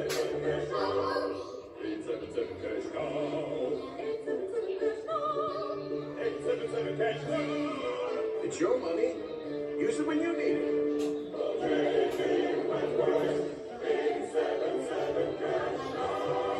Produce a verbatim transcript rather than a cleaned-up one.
It's your money. Use it when you need it. Wentworth, eight seven seven cash.